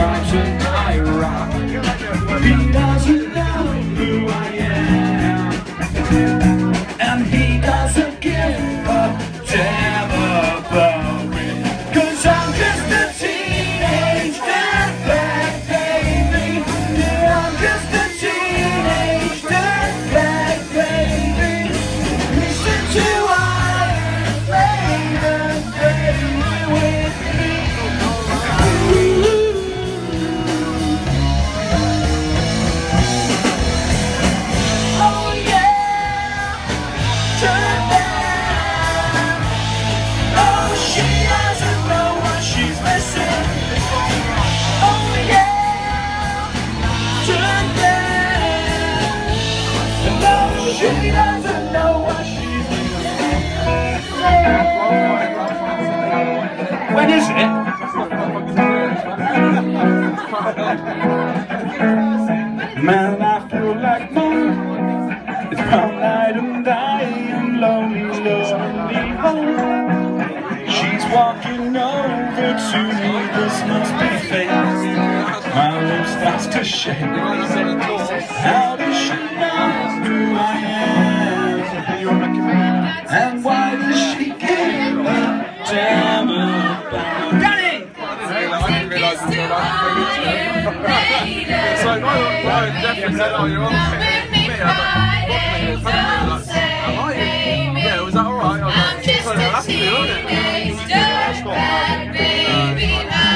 drives in my rock. He doesn't know who I am, and he doesn't give a damn about me, 'cause I'm just a teenage dirtbag baby. Yeah, I'm just a teenage dirtbag baby. Listen to Iron Maiden, baby, with me. Oh yeah, dirtbag. Oh, she doesn't know what she's missing. Oh yeah, dirtbag. No, she doesn't know what she's missing. When is it? Man, I feel like mine. It's prom night and I am lonely, lonely home. She's walking over to me, this must be fate. My lip starts to shake. How does she know who I am? And why does she give a damn about Danny? So I definitely said, oh, you're on yeah, was that alright? I was like, that's good, isn't it?